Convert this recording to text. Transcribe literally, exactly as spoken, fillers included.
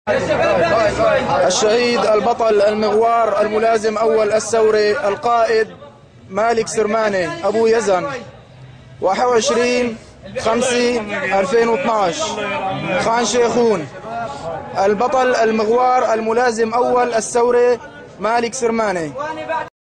الشهيد البطل المغوار الملازم أول الثوري القائد مالك سرماني أبو يزن، واحد وعشرين خمسة ألفين واثنعش، خان شيخون. البطل المغوار الملازم أول الثوري مالك سرماني.